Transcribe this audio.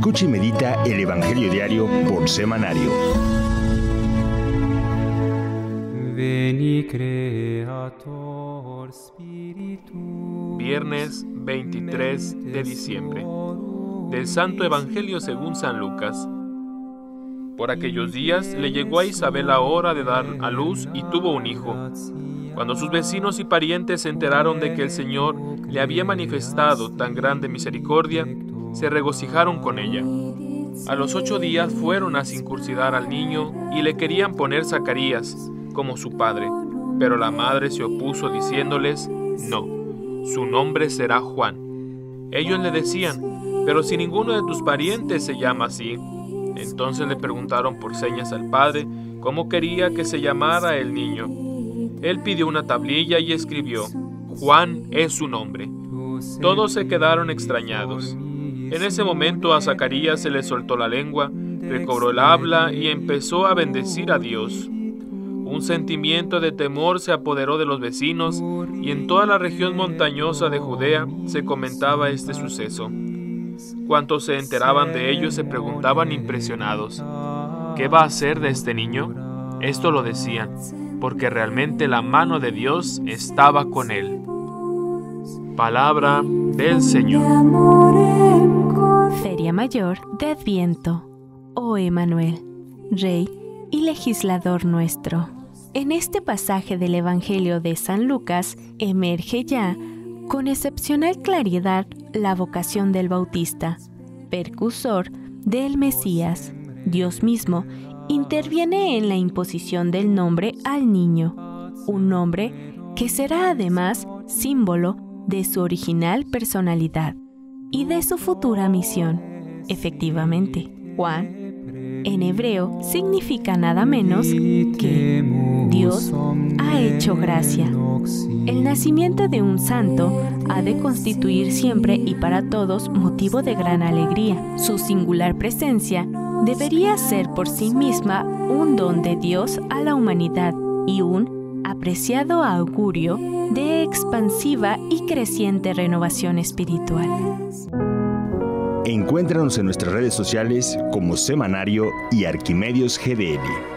Escucha y medita el Evangelio diario por semanario. Veni Creator Spiritus. Viernes 23 de diciembre. Del Santo Evangelio según San Lucas. Por aquellos días le llegó a Isabel la hora de dar a luz y tuvo un hijo. Cuando sus vecinos y parientes se enteraron de que el Señor le había manifestado tan grande misericordia, se regocijaron con ella. A los 8 días fueron a circuncidar al niño y le querían poner Zacarías, como su padre, pero la madre se opuso diciéndoles: no, su nombre será Juan. Ellos le decían: pero si ninguno de tus parientes se llama así. Entonces le preguntaron por señas al padre cómo quería que se llamara el niño. Él pidió una tablilla y escribió: Juan es su nombre. Todos se quedaron extrañados. En ese momento a Zacarías se le soltó la lengua, recobró el habla y empezó a bendecir a Dios. Un sentimiento de temor se apoderó de los vecinos y en toda la región montañosa de Judea se comentaba este suceso. Cuantos se enteraban de ello se preguntaban impresionados: ¿qué va a hacer de este niño? Esto lo decían porque realmente la mano de Dios estaba con él. Palabra del Señor. Feria Mayor de Adviento, oh Emmanuel, Rey y Legislador nuestro. En este pasaje del Evangelio de San Lucas emerge ya, con excepcional claridad, la vocación del Bautista, precursor del Mesías. Dios mismo interviene en la imposición del nombre al niño, un nombre que será además símbolo de su original personalidad y de su futura misión. Efectivamente, Juan, en hebreo, significa nada menos que Dios ha hecho gracia. El nacimiento de un santo ha de constituir siempre y para todos motivo de gran alegría. Su singular presencia debería ser por sí misma un don de Dios a la humanidad y un apreciado augurio de expansiva y creciente renovación espiritual. Encuéntranos en nuestras redes sociales como Semanario y Arquimedios GDL.